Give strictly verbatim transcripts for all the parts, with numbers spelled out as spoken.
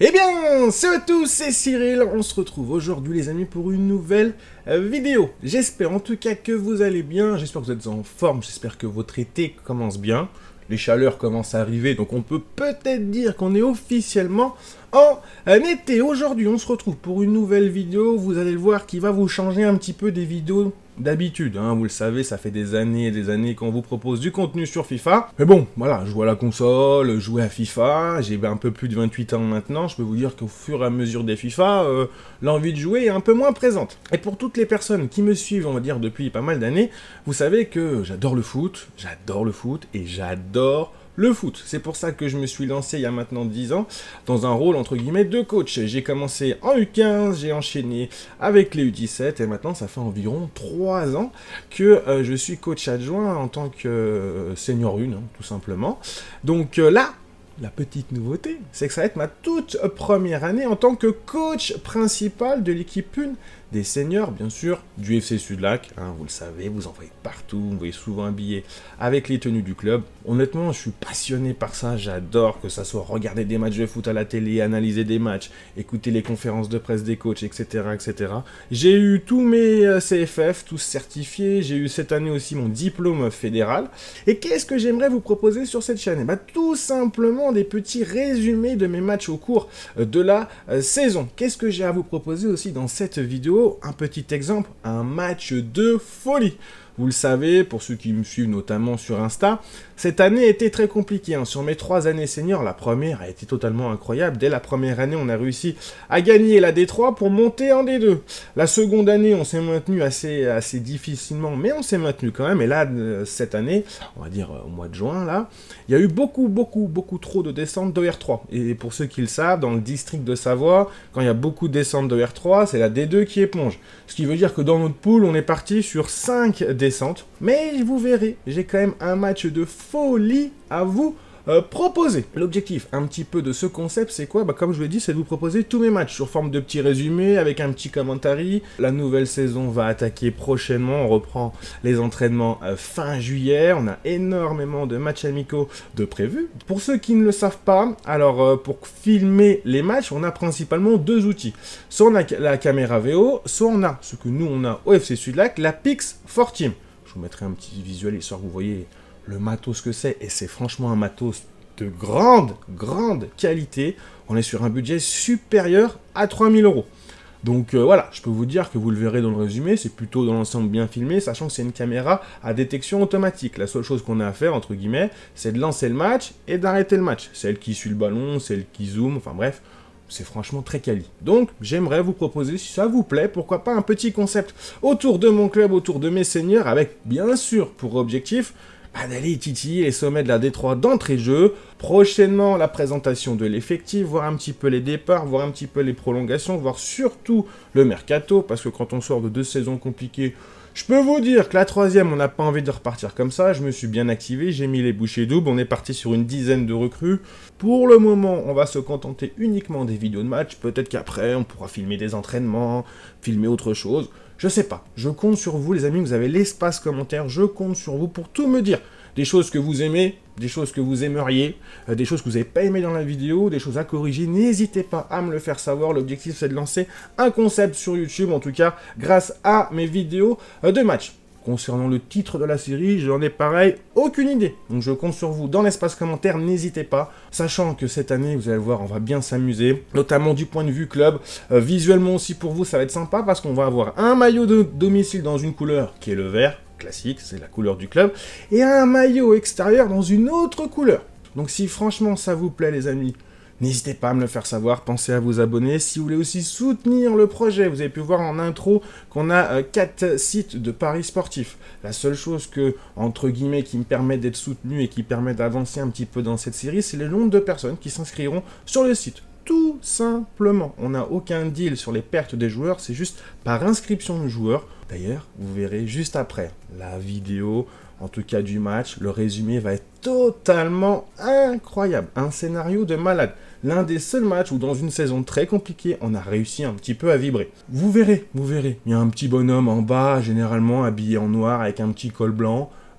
Eh bien, salut à tous, c'est Cyril, on se retrouve aujourd'hui les amis pour une nouvelle euh, vidéo. J'espère en tout cas que vous allez bien, j'espère que vous êtes en forme, j'espère que votre été commence bien. Les chaleurs commencent à arriver, donc on peut peut-être dire qu'on est officiellement en euh, été. Aujourd'hui, on se retrouve pour une nouvelle vidéo, vous allez le voir, qui va vous changer un petit peu des vidéos d'habitude, hein, vous le savez, ça fait des années et des années qu'on vous propose du contenu sur FIFA. Mais bon, voilà, jouer à la console, jouer à FIFA, j'ai un peu plus de vingt-huit ans maintenant, je peux vous dire qu'au fur et à mesure des FIFA, euh, l'envie de jouer est un peu moins présente. Et pour toutes les personnes qui me suivent, on va dire, depuis pas mal d'années, vous savez que j'adore le foot, j'adore le foot et j'adore le foot. C'est pour ça que je me suis lancé il y a maintenant dix ans dans un rôle entre guillemets de coach. J'ai commencé en U quinze, j'ai enchaîné avec les U dix-sept et maintenant ça fait environ trois ans que euh, je suis coach adjoint en tant que euh, senior un, hein, tout simplement. Donc euh, là, la petite nouveauté, c'est que ça va être ma toute première année en tant que coach principal de l'équipe un des seniors, bien sûr, du F C Sudlac. Hein, vous le savez, vous en voyez partout, vous voyez souvent habillés avec les tenues du club. Honnêtement, je suis passionné par ça, j'adore que ça soit regarder des matchs de foot à la télé, analyser des matchs, écouter les conférences de presse des coachs, et cetera, et cetera. J'ai eu tous mes C F F, tous certifiés, j'ai eu cette année aussi mon diplôme fédéral. Et qu'est-ce que j'aimerais vous proposer sur cette chaîne? Eh ben, tout simplement des petits résumés de mes matchs au cours de la euh, saison. Qu'est-ce que j'ai à vous proposer aussi dans cette vidéo? Un petit exemple, un match de folie. Vous le savez, pour ceux qui me suivent notamment sur Insta, cette année a été très compliquée. Hein. Sur mes trois années seniors, la première a été totalement incroyable. Dès la première année, on a réussi à gagner la D trois pour monter en D deux. La seconde année, on s'est maintenu assez, assez difficilement, mais on s'est maintenu quand même. Et là, cette année, on va dire au mois de juin, là, il y a eu beaucoup, beaucoup, beaucoup trop de descentes de R trois. Et pour ceux qui le savent, dans le district de Savoie, quand il y a beaucoup de descentes de R trois, c'est la D deux qui éponge. Ce qui veut dire que dans notre pool, on est parti sur cinq descente, mais vous verrez, j'ai quand même un match de folie à vous euh, proposer. L'objectif un petit peu de ce concept, c'est quoi? Bah, comme je vous l'ai dit, c'est de vous proposer tous mes matchs sur forme de petits résumés avec un petit commentary. La nouvelle saison va attaquer prochainement, on reprend les entraînements euh, fin juillet, on a énormément de matchs amicaux de prévus. Pour ceux qui ne le savent pas, alors euh, pour filmer les matchs, on a principalement deux outils. Soit on a la caméra V O, soit on a ce que nous on a au F C Sudlac, la Pix four Team. Je vous mettrai un petit visuel histoire que vous voyez le matos que c'est, et c'est franchement un matos de grande, grande qualité. On est sur un budget supérieur à trois mille euros. Donc euh, voilà, je peux vous dire que vous le verrez dans le résumé, c'est plutôt dans l'ensemble bien filmé, sachant que c'est une caméra à détection automatique. La seule chose qu'on a à faire, entre guillemets, c'est de lancer le match et d'arrêter le match. C'est elle qui suit le ballon, c'est elle qui zoome, enfin bref, c'est franchement très quali. Donc, j'aimerais vous proposer, si ça vous plaît, pourquoi pas un petit concept autour de mon club, autour de mes seniors, avec bien sûr pour objectif bah, d'aller titiller les sommets de la D trois d'entrée de jeu. Prochainement, la présentation de l'effectif, voir un petit peu les départs, voir un petit peu les prolongations, voir surtout le mercato, parce que quand on sort de deux saisons compliquées, je peux vous dire que la troisième, on n'a pas envie de repartir comme ça. Je me suis bien activé, j'ai mis les bouchées doubles. On est parti sur une dizaine de recrues. Pour le moment, on va se contenter uniquement des vidéos de match. Peut-être qu'après, on pourra filmer des entraînements, filmer autre chose. Je sais pas. Je compte sur vous, les amis. Vous avez l'espace commentaire. Je compte sur vous pour tout me dire. Des choses que vous aimez, des choses que vous aimeriez, euh, des choses que vous n'avez pas aimé dans la vidéo, des choses à corriger. N'hésitez pas à me le faire savoir. L'objectif, c'est de lancer un concept sur YouTube, en tout cas, grâce à mes vidéos euh, de match. Concernant le titre de la série, j'en ai pareil, aucune idée. Donc je compte sur vous dans l'espace commentaire, n'hésitez pas. Sachant que cette année, vous allez voir, on va bien s'amuser, notamment du point de vue club. Euh, visuellement aussi pour vous, ça va être sympa parce qu'on va avoir un maillot de domicile dans une couleur qui est le vert, classique, c'est la couleur du club, et un maillot extérieur dans une autre couleur. Donc si franchement ça vous plaît les amis, n'hésitez pas à me le faire savoir, pensez à vous abonner. Si vous voulez aussi soutenir le projet, vous avez pu voir en intro qu'on a euh, quatre sites de paris sportifs. La seule chose que, entre guillemets, qui me permet d'être soutenu et qui permet d'avancer un petit peu dans cette série, c'est le nombre de personnes qui s'inscriront sur le site. Tout simplement, on n'a aucun deal sur les pertes des joueurs, c'est juste par inscription de joueurs. D'ailleurs, vous verrez juste après la vidéo, en tout cas du match, le résumé va être totalement incroyable. Un scénario de malade. L'un des seuls matchs où dans une saison très compliquée, on a réussi un petit peu à vibrer. Vous verrez, vous verrez. Il y a un petit bonhomme en bas, généralement habillé en noir avec un petit col blanc.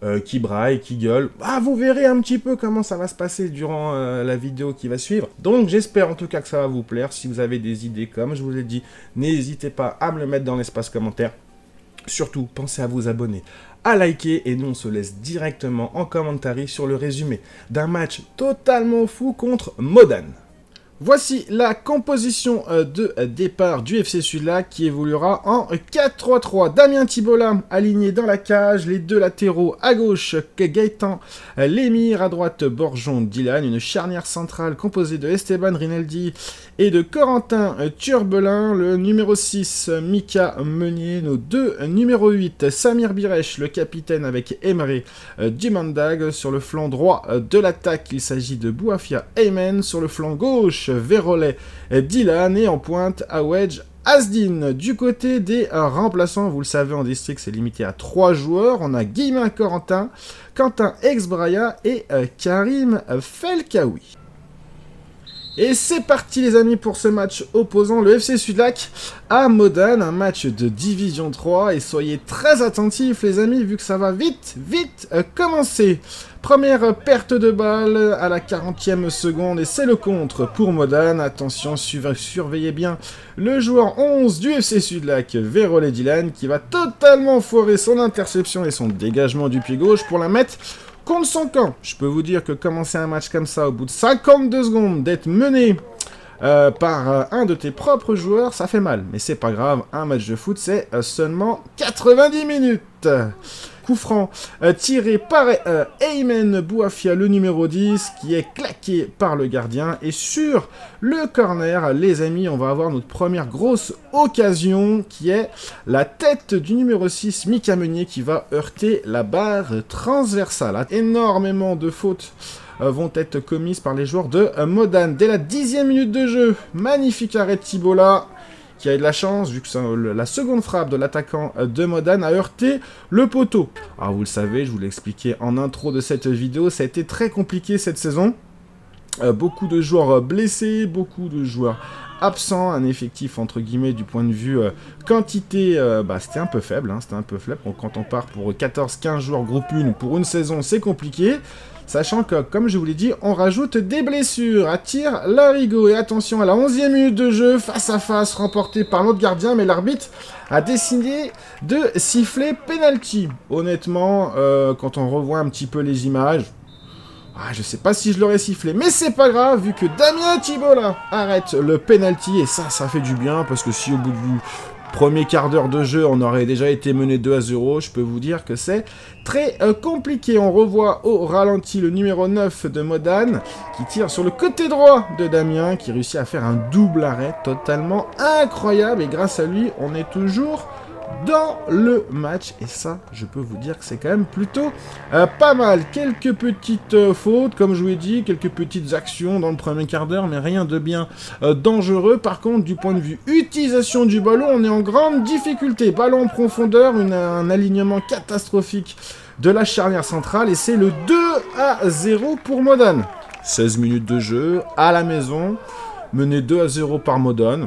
euh, qui braille, qui gueule. Ah, vous verrez un petit peu comment ça va se passer durant euh, la vidéo qui va suivre. Donc j'espère en tout cas que ça va vous plaire. Si vous avez des idées, comme je vous l'ai dit, n'hésitez pas à me le mettre dans l'espace commentaire. Surtout, pensez à vous abonner, à liker, et nous on se laisse directement en commentaire sur le résumé d'un match totalement fou contre Modane. Voici la composition de départ du F C Sudlac qui évoluera en quatre trois trois. Damien Tibola aligné dans la cage, les deux latéraux à gauche, Gaëtan Lémir, à droite Borjon Dylan, une charnière centrale composée de Esteban Rinaldi et de Corentin Turbelin, le numéro six Mika Meunier, nos deux numéro huit Samir Birech, le capitaine avec Emre Dumandag, sur le flanc droit de l'attaque il s'agit de Bouafia Aymen, sur le flanc gauche Verolais Dylan et en pointe Awedge Asdin. Du côté des remplaçants, vous le savez, en district c'est limité à trois joueurs. On a Guillemin Corentin, Quentin Exbraya et euh, Karim Felkaoui. Et c'est parti les amis pour ce match opposant le F C Sudlac à Modane, un match de Division trois, et soyez très attentifs les amis vu que ça va vite, vite euh, commencer. Première perte de balle à la quarantième seconde et c'est le contre pour Modane. Attention, surveillez bien le joueur onze du F C Sudlac, Verolais Dylan, qui va totalement foirer son interception et son dégagement du pied gauche pour la mettre contre son camp. Je peux vous dire que commencer un match comme ça au bout de cinquante-deux secondes, d'être mené euh, par euh, un de tes propres joueurs, ça fait mal. Mais c'est pas grave, un match de foot c'est euh, seulement quatre-vingt-dix minutes. Coup franc euh, tiré par euh, Aymen Bouafia, le numéro dix, qui est claqué par le gardien. Et sur le corner, les amis, on va avoir notre première grosse occasion, qui est la tête du numéro six, Mika Meunier, qui va heurter la barre transversale. Énormément de fautes euh, vont être commises par les joueurs de euh, Modane. Dès la dixième minute de jeu, magnifique arrêt de Tibola, qui a eu de la chance, vu que ça, le, la seconde frappe de l'attaquant de Modane a heurté le poteau. Alors vous le savez, je vous l'ai expliqué en intro de cette vidéo, ça a été très compliqué cette saison. Euh, beaucoup de joueurs blessés, beaucoup de joueurs absents, un effectif entre guillemets du point de vue euh, quantité, euh, bah, c'était un peu faible, hein, c'était un peu faible. Donc, quand on part pour quatorze quinze joueurs groupe un pour une saison, c'est compliqué. Sachant que, comme je vous l'ai dit, on rajoute des blessures à tir Larigot. Et attention à la onzième minute de jeu, face à face, remporté par notre gardien, mais l'arbitre a décidé de siffler penalty. Honnêtement, euh, quand on revoit un petit peu les images, ah, je sais pas si je l'aurais sifflé, mais c'est pas grave, vu que Damien Tibola arrête le penalty, et ça, ça fait du bien, parce que si au bout du premier quart d'heure de jeu, on aurait déjà été mené deux à zéro, je peux vous dire que c'est très euh, compliqué. On revoit au ralenti le numéro neuf de Modane, qui tire sur le côté droit de Damien, qui réussit à faire un double arrêt totalement incroyable, et grâce à lui, on est toujours dans le match, et ça je peux vous dire que c'est quand même plutôt euh, pas mal. Quelques petites euh, fautes, comme je vous l'ai dit, quelques petites actions dans le premier quart d'heure, mais rien de bien euh, dangereux. Par contre, du point de vue utilisation du ballon, on est en grande difficulté. Ballon en profondeur, une, un alignement catastrophique de la charnière centrale, et c'est le deux à zéro pour Modane. seize minutes de jeu à la maison, mené deux à zéro par Modane.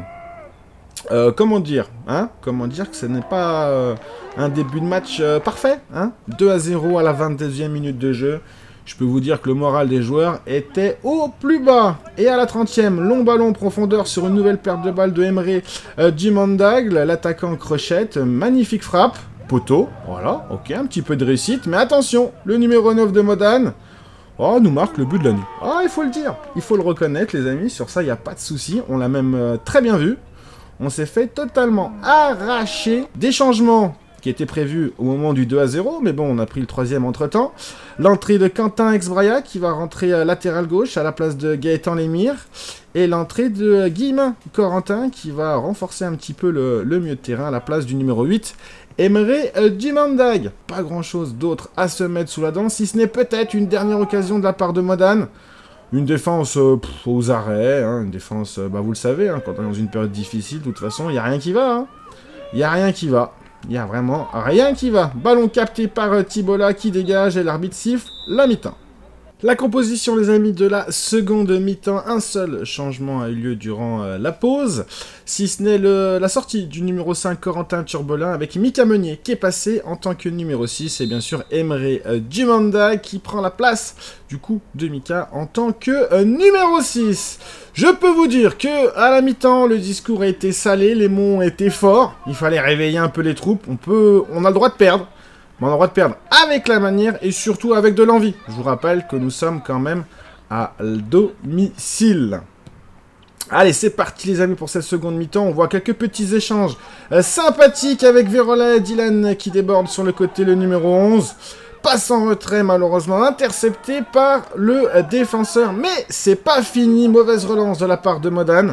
Euh, comment dire, hein Comment dire que ce n'est pas euh, un début de match euh, parfait, hein deux à zéro à la vingt-deuxième minute de jeu. Je peux vous dire que le moral des joueurs était au plus bas. Et à la trentième, long ballon profondeur sur une nouvelle perte de balle de Emre euh, Dumandag, l'attaquant crochette, magnifique frappe, poteau, voilà, ok, un petit peu de réussite, mais attention, le numéro neuf de Modane, oh, nous marque le but de l'année. Ah, il faut le dire, il faut le reconnaître les amis, sur ça il n'y a pas de souci, on l'a même euh, très bien vu. On s'est fait totalement arracher des changements qui étaient prévus au moment du deux à zéro, mais bon, on a pris le troisième entre-temps. L'entrée de Quentin Exbraya qui va rentrer à latéral gauche à la place de Gaëtan Lémir, et l'entrée de Guillemin Corentin qui va renforcer un petit peu le, le milieu de terrain à la place du numéro huit, Emre Dumandag. Pas grand-chose d'autre à se mettre sous la dent, si ce n'est peut-être une dernière occasion de la part de Modane. Une défense euh, pff, aux arrêts, hein, une défense, euh, bah vous le savez, hein, quand on est dans une période difficile, de toute façon, il n'y a rien qui va. Il hein. n'y a rien qui va. Il n'y a vraiment rien qui va. Ballon capté par euh, Tibola qui dégage et l'arbitre siffle la mi-temps. La composition, les amis, de la seconde mi-temps, un seul changement a eu lieu durant euh, la pause, si ce n'est le, la sortie du numéro cinq, Corentin Turbolin, avec Mika Meunier qui est passé en tant que numéro six, et bien sûr Emre euh, Dumanda qui prend la place, du coup, de Mika en tant que euh, numéro six. Je peux vous dire que à la mi-temps, le discours a été salé, les mots ont été forts, il fallait réveiller un peu les troupes, on, peut, on a le droit de perdre. Mais on a le droit de perdre avec la manière et surtout avec de l'envie. Je vous rappelle que nous sommes quand même à domicile. Allez, c'est parti les amis pour cette seconde mi-temps. On voit quelques petits échanges euh, sympathiques avec Verola et Dylan qui déborde sur le côté, le numéro onze. Passe en retrait malheureusement intercepté par le euh, défenseur. Mais c'est pas fini, mauvaise relance de la part de Modane.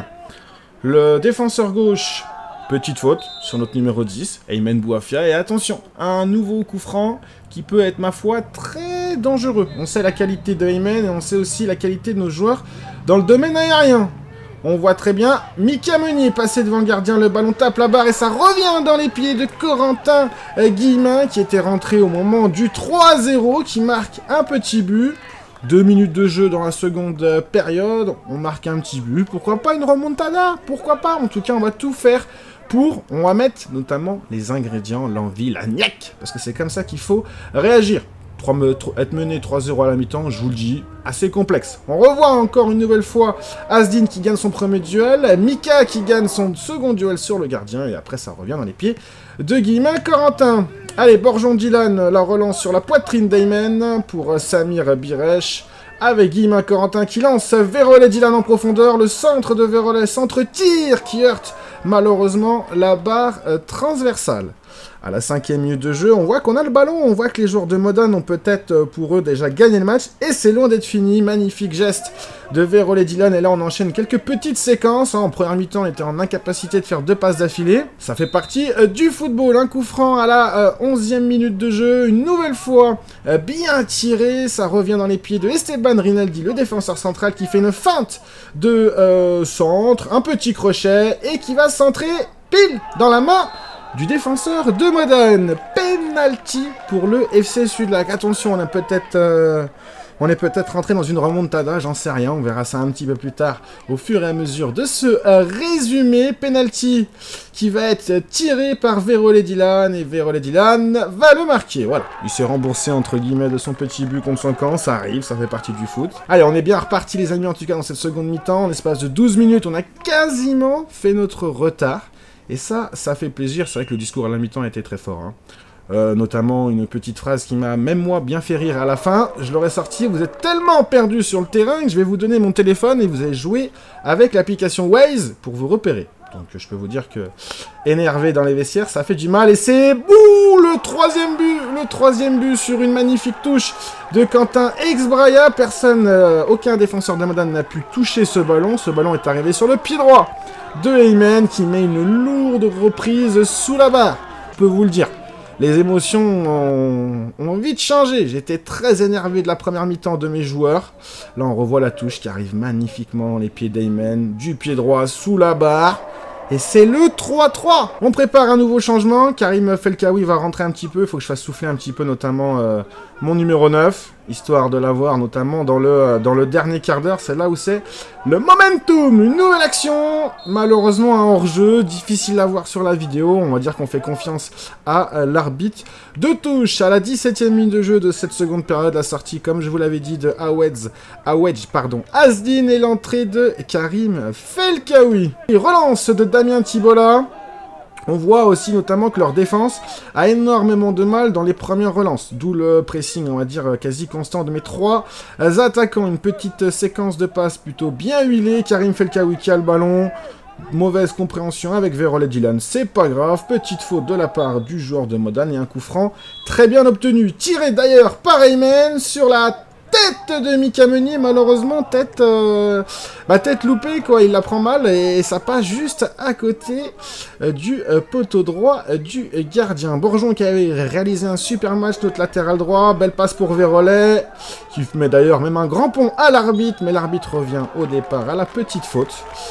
Le défenseur gauche... Petite faute sur notre numéro dix, Aymen Bouafia, et attention, un nouveau coup franc qui peut être, ma foi, très dangereux. On sait la qualité de Aymen et on sait aussi la qualité de nos joueurs dans le domaine aérien. On voit très bien Mika Meunier passer devant le gardien, le ballon tape la barre et ça revient dans les pieds de Corentin Guillemin qui était rentré au moment du trois zéro, qui marque un petit but. Deux minutes de jeu dans la seconde période, on marque un petit but, pourquoi pas une remontada, pourquoi pas, en tout cas on va tout faire pour, on va mettre notamment les ingrédients, l'envie, la niaque, parce que c'est comme ça qu'il faut réagir. Être mené trois zéro à la mi-temps, je vous le dis, assez complexe. On revoit encore une nouvelle fois Asdin qui gagne son premier duel, Mika qui gagne son second duel sur le gardien, et après ça revient dans les pieds de Guillemin Corentin. Allez, Borjon Dylan, la relance sur la poitrine d'Aymen pour Samir Biresh, avec Guillemin Corentin qui lance Verola Dylan en profondeur, le centre de Verola, centre-tir qui heurte malheureusement la barre euh, transversale. À la cinquième minute de jeu, on voit qu'on a le ballon, on voit que les joueurs de Modane ont peut-être pour eux déjà gagné le match, et c'est loin d'être fini. Magnifique geste de Verola Dylan, et là on enchaîne quelques petites séquences. En première mi-temps, on était en incapacité de faire deux passes d'affilée. Ça fait partie euh, du football. Un coup franc à la euh, onzième minute de jeu, une nouvelle fois euh, bien tiré, ça revient dans les pieds de Esteban Rinaldi, le défenseur central, qui fait une feinte de euh, centre, un petit crochet, et qui va centrer pile dans la main du défenseur de Modane. Penalty pour le F C Sudlac. Attention, on a peut-être... Euh, on est peut-être rentré dans une remontada, j'en sais rien. On verra ça un petit peu plus tard, au fur et à mesure de ce euh, résumé. Penalty qui va être tiré par Verola Dylan. Et Verola Dylan va le marquer. Voilà, il s'est remboursé entre guillemets de son petit but contre son camp. Ça arrive, ça fait partie du foot. Allez, on est bien reparti les amis, en tout cas dans cette seconde mi-temps. En l'espace de douze minutes, on a quasiment fait notre retard. Et ça, ça fait plaisir. C'est vrai que le discours à la mi-temps était très fort. Hein. Euh, notamment une petite phrase qui m'a, même moi, bien fait rire à la fin. Je l'aurais sorti: vous êtes tellement perdu sur le terrain que je vais vous donner mon téléphone et vous allez jouer avec l'application Waze pour vous repérer. Donc je peux vous dire que énervé dans les vestiaires, ça fait du mal. Et c'est bouh, le troisième but, le troisième but sur une magnifique touche de Quentin Exbraya. Personne, euh, aucun défenseur de Modane n'a pu toucher ce ballon. Ce ballon est arrivé sur le pied droit de Aymen qui met une lourde reprise sous la barre. Je peux vous le dire. Les émotions ont, ont vite changé. J'étais très énervé de la première mi-temps de mes joueurs. Là, on revoit la touche qui arrive magnifiquement dans les pieds d'Aymen, du pied droit sous la barre. Et c'est le trois trois. On prépare un nouveau changement. Karim Felkaoui va rentrer un petit peu. Il faut que je fasse souffler un petit peu, notamment euh, mon numéro neuf, histoire de l'avoir notamment dans le, euh, dans le dernier quart d'heure. C'est là où c'est le momentum. Une nouvelle action. Malheureusement, un hors-jeu. Difficile à voir sur la vidéo. On va dire qu'on fait confiance à euh, l'arbitre de touche. À la dix-septième minute de jeu de cette seconde période, la sortie, comme je vous l'avais dit, de Awedz, Awedj, pardon, Asdin, et l'entrée de Karim Felkaoui. Et relance de Damien Tibola. On voit aussi notamment que leur défense a énormément de mal dans les premières relances, d'où le pressing, on va dire, quasi constant de mes trois attaquants. Une petite séquence de passes plutôt bien huilée. Karim Felkaoui qui a le ballon. Mauvaise compréhension avec Verola Dylan, c'est pas grave. Petite faute de la part du joueur de Modane et un coup franc très bien obtenu. Tiré d'ailleurs par Aymen sur la tête de Mika Meunier, malheureusement, tête, euh, bah, tête loupée, quoi, il la prend mal, et ça passe juste à côté euh, du euh, poteau droit euh, du euh, gardien. Borjon qui avait réalisé un super match, notre latéral droit, belle passe pour Verola, qui met d'ailleurs même un grand pont à l'arbitre, mais l'arbitre revient au départ à la petite faute.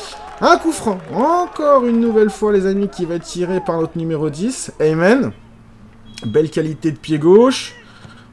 Un coup franc, encore une nouvelle fois, les amis, qui va être tiré par notre numéro dix, Aymen. Belle qualité de pied gauche.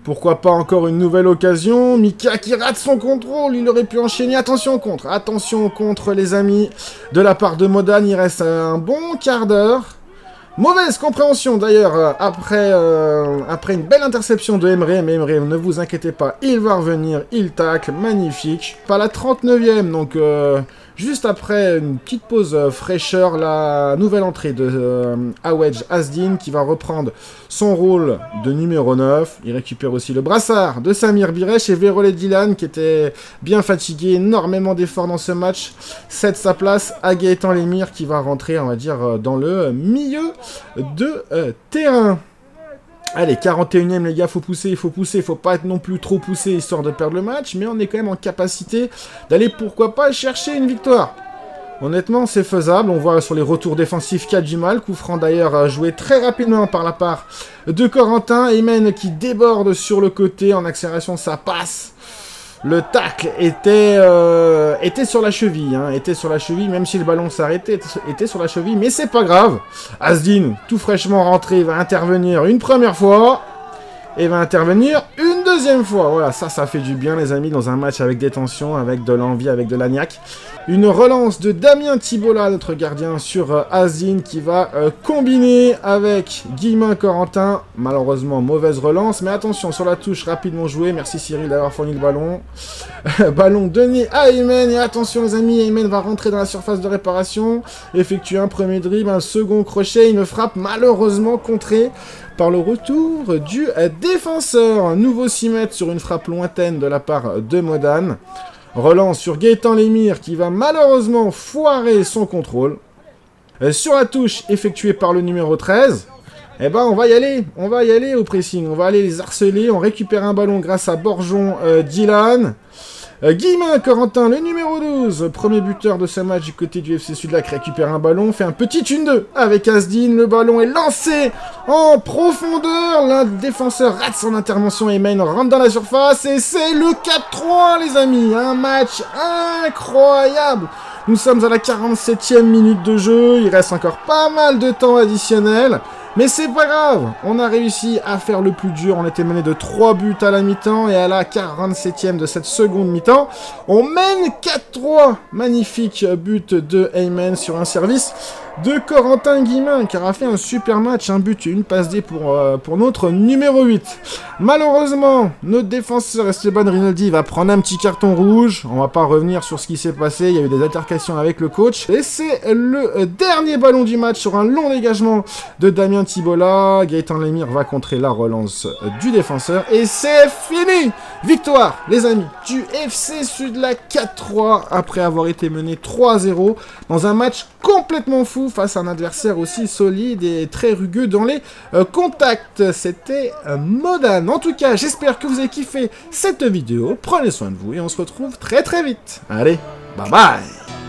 Pourquoi pas encore une nouvelle occasion. Mika qui rate son contrôle. Il aurait pu enchaîner. Attention au contre. Attention au contre, les amis. De la part de Modane, il reste un bon quart d'heure. Mauvaise compréhension d'ailleurs après, euh, après une belle interception de Emre. Mais Emre, ne vous inquiétez pas, il va revenir. Il tacle. Magnifique. Pas la trente-neuvième. Donc... Euh, juste après une petite pause euh, fraîcheur, la nouvelle entrée de euh, Awedge Asdin qui va reprendre son rôle de numéro neuf. Il récupère aussi le brassard de Samir Biresh et Verole Dylan qui était bien fatigué, énormément d'efforts dans ce match. Cède sa place à Gaëtan Lemire qui va rentrer, on va dire, dans le milieu de euh, terrain. Allez, quarante et unième les gars, faut pousser, il faut pousser, il faut pas être non plus trop poussé histoire de perdre le match, mais on est quand même en capacité d'aller, pourquoi pas, chercher une victoire. Honnêtement, c'est faisable, on voit sur les retours défensifs qu'il y a du mal, coup franc d'ailleurs joué très rapidement par la part de Corentin, Aymen qui déborde sur le côté, en accélération ça passe. Le tacle était, euh, était sur la cheville, hein, était sur la cheville, même si le ballon s'arrêtait, était sur la cheville, mais c'est pas grave. Asdin, tout fraîchement rentré, va intervenir une première fois, et va intervenir une deuxième fois. Voilà, ça, ça fait du bien, les amis, dans un match avec des tensions, avec de l'envie, avec de l'agnac. Une relance de Damien Thibault-là, notre gardien, sur euh, Asdin, qui va euh, combiner avec Guillemin Corentin. Malheureusement, mauvaise relance, mais attention, sur la touche, rapidement joué. Merci Cyril d'avoir fourni le ballon. Ballon donné à Aymen, et attention les amis, Aymen va rentrer dans la surface de réparation, effectuer un premier dribble, un second crochet, une frappe malheureusement contrée par le retour du euh, défenseur. Un nouveau six mètres sur une frappe lointaine de la part de Modane. Relance sur Gaëtan Lemire qui va malheureusement foirer son contrôle. Euh, sur la touche effectuée par le numéro treize. Eh ben on va y aller, on va y aller au pressing, on va aller les harceler. On récupère un ballon grâce à Borjon euh, Dylan. Euh, Guillemin Corentin, le numéro douze, premier buteur de ce match du côté du F C Sudlac, récupère un ballon, fait un petit un deux avec Asdin. Le ballon est lancé en profondeur. L'un des défenseurs rate son intervention. Aymen rentre dans la surface et c'est le quatre trois, les amis. Un match incroyable. Nous sommes à la quarante-septième minute de jeu. Il reste encore pas mal de temps additionnel. Mais c'est pas grave, on a réussi à faire le plus dur, on était mené de trois buts à la mi-temps, et à la quarante-septième de cette seconde mi-temps, on mène quatre trois. Magnifique but de Aymen sur un service de Corentin Guillemin, qui aura fait un super match, un but et une passe D pour, euh, pour notre numéro huit. Malheureusement, notre défenseur Esteban Rinaldi va prendre un petit carton rouge, on va pas revenir sur ce qui s'est passé, il y a eu des altercations avec le coach, et c'est le dernier ballon du match sur un long dégagement de Damien Thibault-là. Gaëtan Lemire va contrer la relance du défenseur, et c'est fini. Victoire, les amis, du F C Sudlac quatre trois, après avoir été mené trois zéro, dans un match complètement fou, face à un adversaire aussi solide et très rugueux dans les euh, contacts. C'était euh, Modane. En tout cas, j'espère que vous avez kiffé cette vidéo. Prenez soin de vous et on se retrouve très très vite. Allez, bye bye.